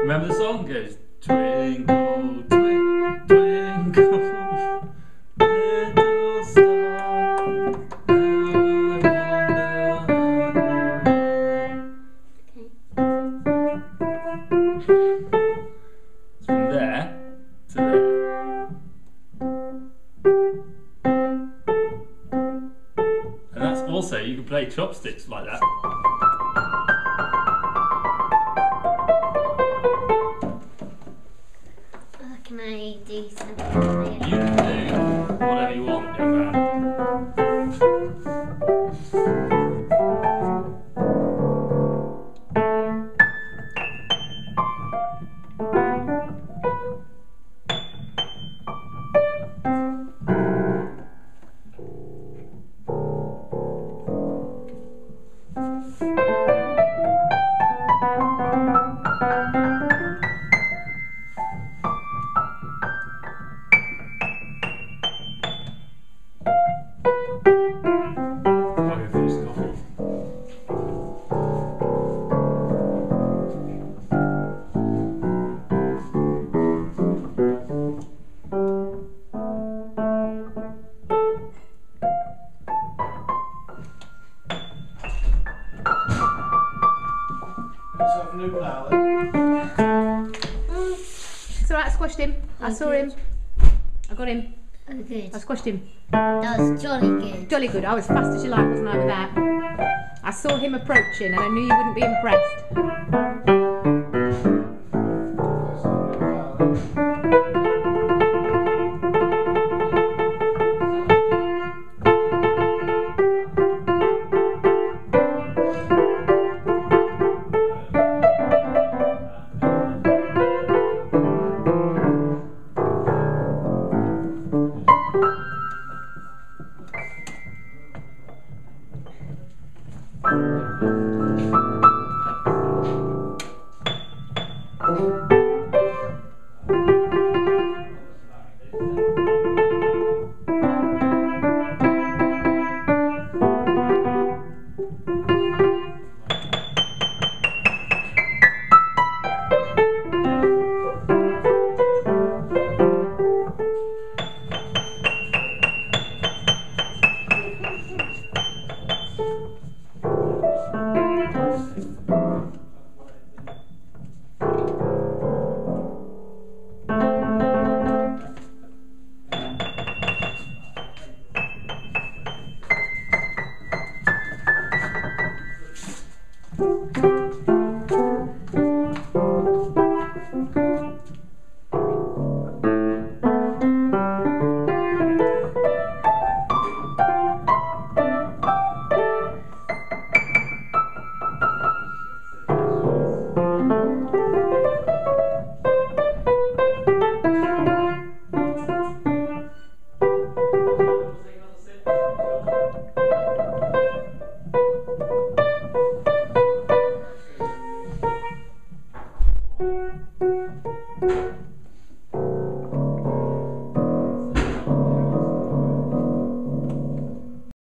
remember the song? It goes twinkle, twinkle, twinkle, little star, how I wonder. It's from there to there. And that's also, you can play chopsticks like that. Can I do something? You can do whatever you want, young man. It's alright, I squashed him. I saw him. I got him. Oh, good. I squashed him. That was jolly good. Jolly good. I was fast as you like, wasn't I, with that? I saw him approaching and I knew you wouldn't be impressed.